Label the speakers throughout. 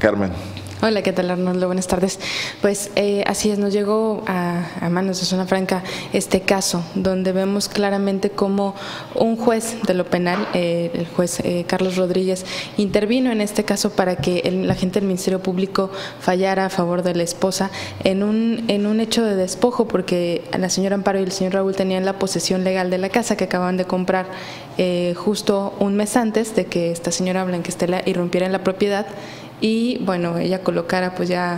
Speaker 1: Carmen.
Speaker 2: Hola, ¿qué tal, Arnoldo? Buenas tardes. Pues así es, nos llegó a manos de Zona Franca este caso, donde vemos claramente cómo un juez de lo penal, el juez Carlos Rodríguez, intervino en este caso para que la agente del Ministerio Público fallara a favor de la esposa en un hecho de despojo, porque la señora Amparo y el señor Raúl tenían la posesión legal de la casa que acaban de comprar justo un mes antes de que esta señora Blanquestela irrumpiera en la propiedad. Y bueno, ella colocara pues ya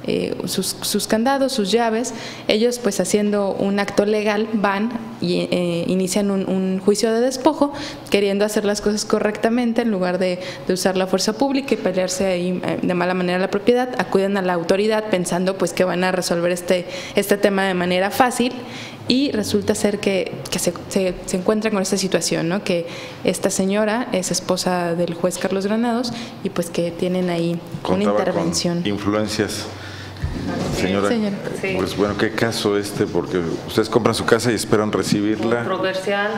Speaker 2: sus candados, sus llaves. Ellos pues haciendo un acto legal van y inician un juicio de despojo, queriendo hacer las cosas correctamente en lugar de usar la fuerza pública y pelearse ahí de mala manera la propiedad. Acuden a la autoridad pensando pues que van a resolver este tema de manera fácil. Y resulta ser que se encuentra con esta situación, ¿no? Que esta señora es esposa del juez Carlos Granados y pues que tienen ahí una intervención.
Speaker 1: Con influencias. Señora,
Speaker 3: sí.
Speaker 1: Pues bueno, ¿qué caso Porque ustedes compran su casa y esperan recibirla.
Speaker 3: Controversial.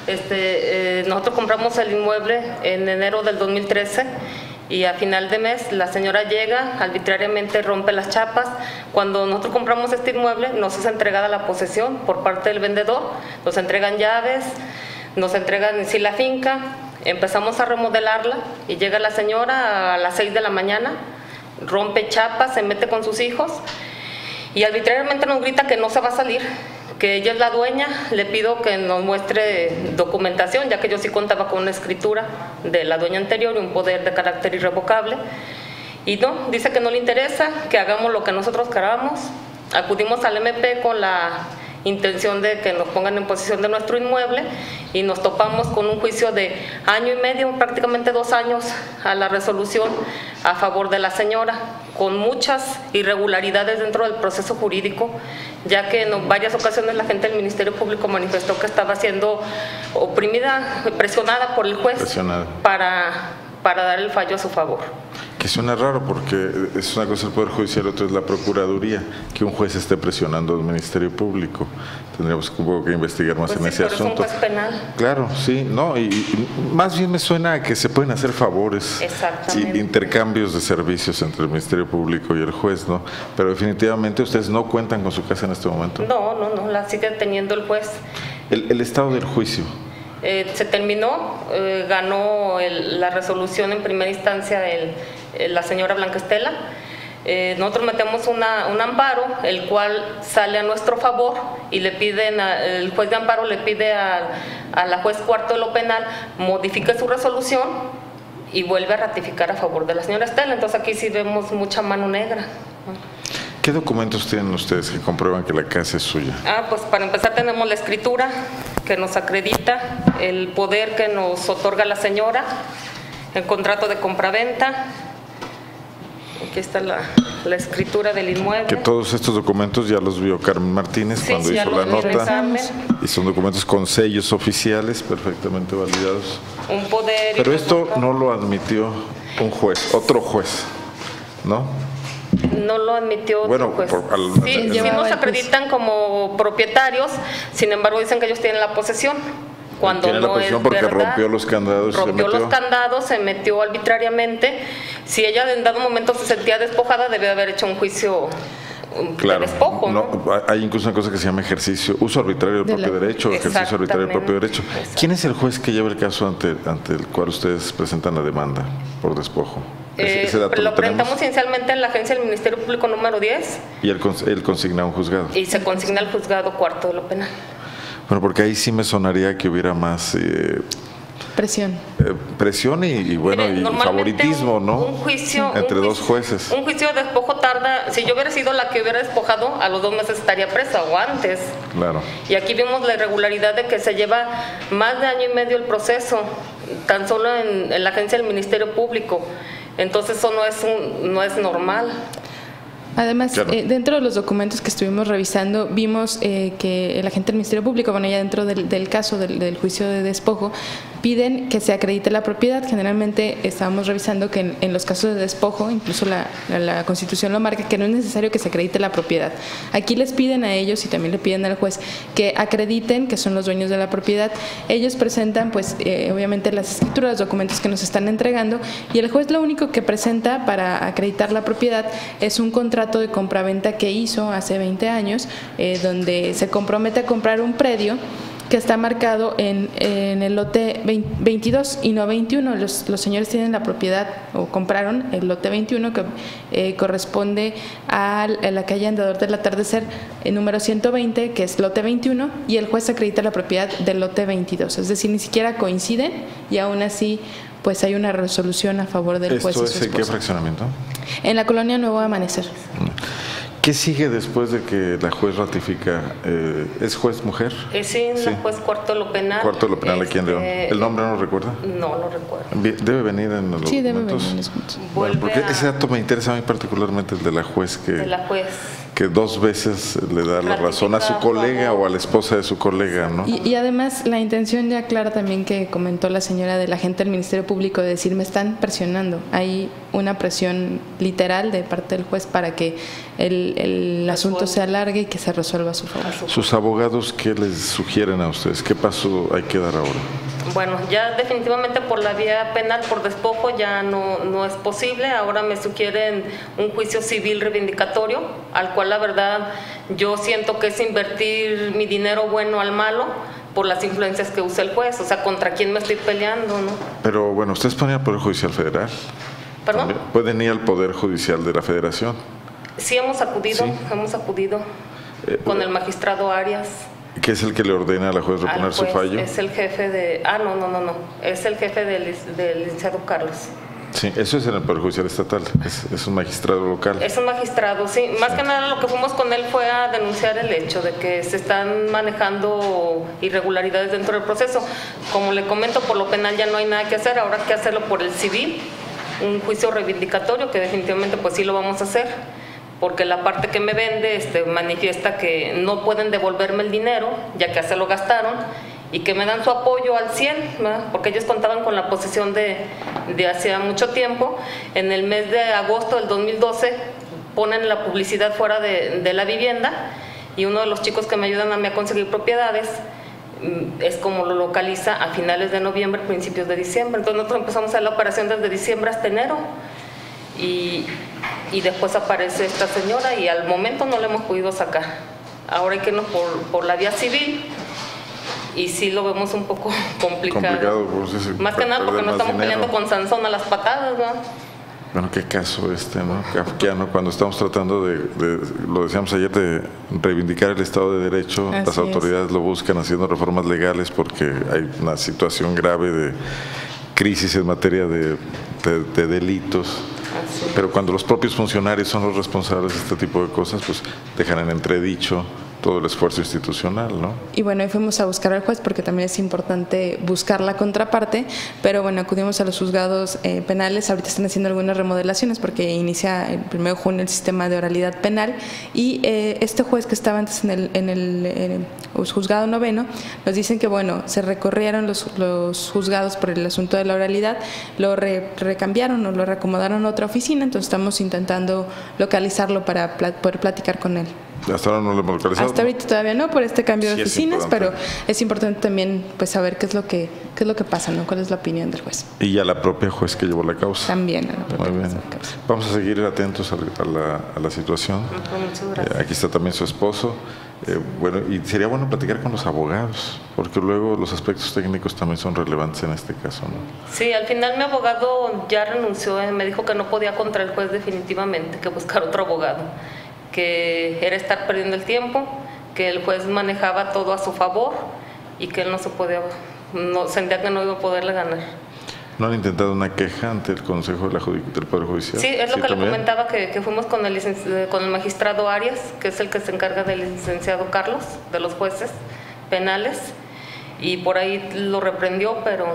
Speaker 3: Nosotros compramos el inmueble en enero del 2013. Y a final de mes la señora llega, arbitrariamente rompe las chapas. Cuando nosotros compramos este inmueble nos es entregada la posesión por parte del vendedor, nos entregan llaves, nos entregan en sí la finca, empezamos a remodelarla y llega la señora a las 6 de la mañana, rompe chapas, se mete con sus hijos y arbitrariamente nos grita que no se va a salir, que ella es la dueña. Le pido que nos muestre documentación, ya que yo sí contaba con una escritura de la dueña anterior y un poder de carácter irrevocable. Y no, dice que no le interesa, que hagamos lo que nosotros queramos. Acudimos al MP con la intención de que nos pongan en posesión de nuestro inmueble y nos topamos con un juicio de año y medio, prácticamente 2 años, a la resolución a favor de la señora, con muchas irregularidades dentro del proceso jurídico, ya que en varias ocasiones la gente del Ministerio Público manifestó que estaba siendo oprimida, presionada por el juez para dar el fallo a su favor.
Speaker 1: Que suena raro porque es una cosa el Poder Judicial, otra es la Procuraduría, que un juez esté presionando al Ministerio Público. Tendríamos un poco que investigar más en ese asunto.
Speaker 3: Es un juez penal.
Speaker 1: Claro, sí, no, y más bien me suena a que se pueden hacer favores y intercambios de servicios entre el Ministerio Público y el juez, ¿no? Pero definitivamente ustedes no cuentan con su casa en este momento.
Speaker 3: No, la sigue teniendo el juez.
Speaker 1: El estado del juicio.
Speaker 3: Se terminó, ganó la resolución en primera instancia la señora Blanquestela. Nosotros metemos un amparo, el cual sale a nuestro favor y le piden, el juez de amparo le pide a la juez cuarto de lo penal modifique su resolución y vuelve a ratificar a favor de la señora Estela. Entonces aquí sí vemos mucha mano negra.
Speaker 1: ¿Qué documentos tienen ustedes que comprueban que la casa es suya?
Speaker 3: Pues para empezar tenemos la escritura que nos acredita el poder que nos otorga la señora, el contrato de compraventa. Aquí está la escritura del inmueble.
Speaker 1: Que todos estos documentos ya los vio Carmen Martínez cuando hizo la nota. Y son documentos con sellos oficiales perfectamente validados.
Speaker 3: Un poder.
Speaker 1: Pero esto no lo admitió un juez, otro juez, ¿no?
Speaker 3: No lo admitió otro juez. Sí nos acreditan como propietarios, sin embargo dicen que ellos tienen la posesión. Cuando
Speaker 1: tiene la posesión porque
Speaker 3: verdad,
Speaker 1: rompió los candados.
Speaker 3: Se metió arbitrariamente. Si ella en dado momento se sentía despojada, debió haber hecho un juicio de despojo.
Speaker 1: No, hay incluso una cosa que se llama uso arbitrario del propio derecho, ejercicio arbitrario del propio derecho. ¿Quién es el juez que lleva el caso ante el cual ustedes presentan la demanda por despojo? ¿Ese dato
Speaker 3: lo presentamos inicialmente en la agencia del Ministerio Público número 10.
Speaker 1: Y él consigna a un juzgado.
Speaker 3: Y se consigna al juzgado cuarto de lo penal.
Speaker 1: Bueno, porque ahí sí me sonaría que hubiera más
Speaker 2: presión.
Speaker 1: Presión y favoritismo, ¿no?
Speaker 3: Un juicio
Speaker 1: entre dos jueces.
Speaker 3: Un juicio de despojo tarda. Si yo hubiera sido la que hubiera despojado, a los 2 meses estaría presa o antes.
Speaker 1: Claro.
Speaker 3: Y aquí vimos la irregularidad de que se lleva más de año y medio el proceso, tan solo en la agencia del Ministerio Público. Entonces eso no es normal.
Speaker 2: Además, dentro de los documentos que estuvimos revisando, vimos que el agente del Ministerio Público, bueno, ya dentro del caso del juicio de despojo, piden que se acredite la propiedad. Generalmente estábamos revisando que en los casos de despojo, incluso la Constitución lo marca, que no es necesario que se acredite la propiedad. Aquí les piden a ellos y también le piden al juez que acrediten que son los dueños de la propiedad. Ellos presentan pues obviamente las escrituras, los documentos que nos están entregando, y el juez lo único que presenta para acreditar la propiedad es un contrato de compraventa que hizo hace 20 años, donde se compromete a comprar un predio que está marcado en el lote 22 y no 21. Los señores tienen la propiedad o compraron el lote 21 que corresponde a la calle Andador del Atardecer, número 120, que es lote 21, y el juez acredita la propiedad del lote 22. Es decir, ni siquiera coinciden y aún así pues hay una resolución a favor del juez.
Speaker 1: ¿Esto es en qué fraccionamiento?
Speaker 2: En la colonia Nuevo Amanecer.
Speaker 1: ¿Qué sigue después de que la juez ratifica? ¿Es juez mujer?
Speaker 3: Sí, la juez Cuarto de lo Penal.
Speaker 1: Cuarto de lo Penal aquí en León. ¿El nombre no lo recuerda?
Speaker 3: No lo recuerdo.
Speaker 1: ¿Debe venir en los documentos?
Speaker 2: Sí, debe venir en los documentos.
Speaker 1: Bueno, porque ese dato me interesa a mí particularmente, el de la juez que 2 veces le da la razón a su colega o a la esposa de su colega, ¿no?
Speaker 2: Y además la intención ya clara también que comentó la señora de la gente del Ministerio Público de decir, me están presionando. Hay una presión literal de parte del juez para que el asunto se alargue y que se resuelva a su favor.
Speaker 1: ¿Sus abogados qué les sugieren a ustedes? ¿Qué paso hay que dar ahora?
Speaker 3: Bueno, ya definitivamente por la vía penal, por despojo, ya no es posible. Ahora me sugieren un juicio civil reivindicatorio, al cual la verdad yo siento que es invertir mi dinero bueno al malo por las influencias que usa el juez. O sea, ¿contra quién me estoy peleando, no?
Speaker 1: Pero bueno, ustedes pueden ir al Poder Judicial Federal.
Speaker 3: ¿Perdón?
Speaker 1: ¿Pueden ir al Poder Judicial de la Federación?
Speaker 3: Sí, hemos acudido con el magistrado Arias.
Speaker 1: ¿Qué es el que le ordena a la juez reponer su fallo?
Speaker 3: Es el jefe de... no. Es el jefe del licenciado Carlos.
Speaker 1: Sí, eso es en el Poder Judicial Estatal, es un magistrado local.
Speaker 3: Es un magistrado, sí. Más que nada lo que fuimos con él fue a denunciar el hecho de que se están manejando irregularidades dentro del proceso. Como le comento, por lo penal ya no hay nada que hacer, ahora hay que hacerlo por el civil, un juicio reivindicatorio que definitivamente pues sí lo vamos a hacer. Porque la parte que me vende manifiesta que no pueden devolverme el dinero, ya que se lo gastaron, y que me dan su apoyo al 100, ¿verdad? Porque ellos contaban con la posesión de hacía mucho tiempo. En el mes de agosto del 2012 ponen la publicidad fuera de la vivienda, y uno de los chicos que me ayudan a mí a conseguir propiedades es como lo localiza a finales de noviembre, principios de diciembre. Entonces nosotros empezamos a hacer la operación desde diciembre hasta enero. Y después aparece esta señora y al momento no la hemos podido sacar. Ahora hay que irnos por la vía civil y sí lo vemos un poco complicado. Más que nada porque no estamos peleando con Sansón a las patadas, ¿no?
Speaker 1: Bueno, qué caso ¿no? Kafkiano, cuando estamos tratando lo decíamos ayer, de reivindicar el Estado de Derecho.
Speaker 2: Así
Speaker 1: las autoridades lo buscan haciendo reformas legales porque hay una situación grave de crisis en materia de delitos. Pero cuando los propios funcionarios son los responsables de este tipo de cosas, pues dejan en entredicho todo el esfuerzo institucional, ¿no? Y
Speaker 2: bueno, ahí fuimos a buscar al juez porque también es importante buscar la contraparte, pero bueno, acudimos a los juzgados penales. Ahorita están haciendo algunas remodelaciones porque inicia el 1 de junio el sistema de oralidad penal, y este juez que estaba antes en el juzgado noveno, nos dicen que bueno, se recorrieron los juzgados por el asunto de la oralidad, lo recambiaron o lo reacomodaron a otra oficina, entonces estamos intentando localizarlo para poder platicar con él.
Speaker 1: Hasta ahora no lo hemos localizado.
Speaker 2: Hasta ahorita todavía no, por este cambio de oficinas, pero es importante también pues saber qué es lo que pasa, ¿no? Cuál es la opinión del juez.
Speaker 1: Y a la propia juez que llevó la causa.
Speaker 2: También a la propia
Speaker 1: juez. Muy bien. Vamos a seguir atentos a la situación.
Speaker 3: Muchas gracias.
Speaker 1: Aquí está también su esposo. Bueno, y sería bueno platicar con los abogados, porque luego los aspectos técnicos también son relevantes en este caso, ¿no?
Speaker 3: Sí, al final mi abogado ya renunció, me dijo que no podía contra el juez definitivamente, que buscar otro abogado, que era estar perdiendo el tiempo, que el juez manejaba todo a su favor y que él sentía que no iba a poderle ganar.
Speaker 1: ¿No han intentado una queja ante el Consejo del Poder Judicial?
Speaker 3: Sí, es lo que le comentaba, que fuimos con el magistrado Arias, que es el que se encarga del licenciado Carlos, de los jueces penales, y por ahí lo reprendió, pero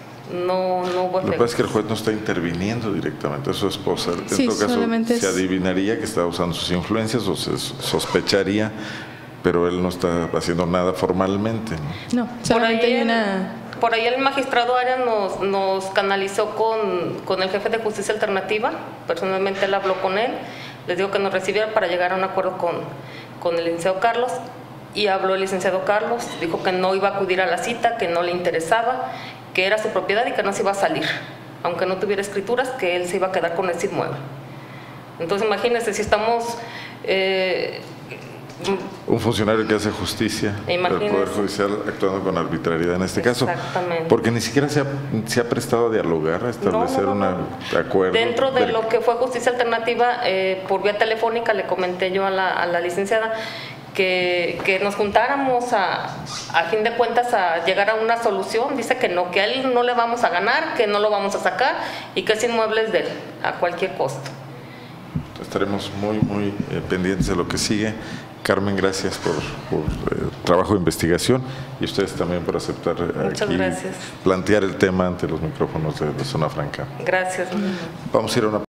Speaker 3: no hubo efecto.
Speaker 1: Lo que pasa es que el juez no está interviniendo directamente, es su esposa. En todo caso, se adivinaría que está usando sus influencias o se sospecharía, pero él no está haciendo nada formalmente,
Speaker 2: No, solamente hay
Speaker 3: por ahí el magistrado Arias nos canalizó con el jefe de Justicia Alternativa. Personalmente él habló con él, les digo que nos recibiera para llegar a un acuerdo con el licenciado Carlos, y habló el licenciado Carlos, dijo que no iba a acudir a la cita, que no le interesaba, que era su propiedad y que no se iba a salir, aunque no tuviera escrituras, que él se iba a quedar con ese inmueble. Entonces imagínense, si estamos...
Speaker 1: un funcionario que hace justicia del Poder Judicial actuando con arbitrariedad en este caso, porque ni siquiera se ha prestado a dialogar, a establecer un acuerdo.
Speaker 3: Dentro de lo que fue Justicia Alternativa, por vía telefónica le comenté yo a la licenciada que nos juntáramos a fin de cuentas a llegar a una solución. Dice que no, que a él no le vamos a ganar, que no lo vamos a sacar y que ese inmueble es de él a cualquier costo.
Speaker 1: Estaremos muy pendientes de lo que sigue. Carmen, gracias por el trabajo de investigación, y ustedes también por aceptar aquí plantear el tema ante los micrófonos de Zona Franca.
Speaker 3: Gracias.
Speaker 1: Vamos a ir a una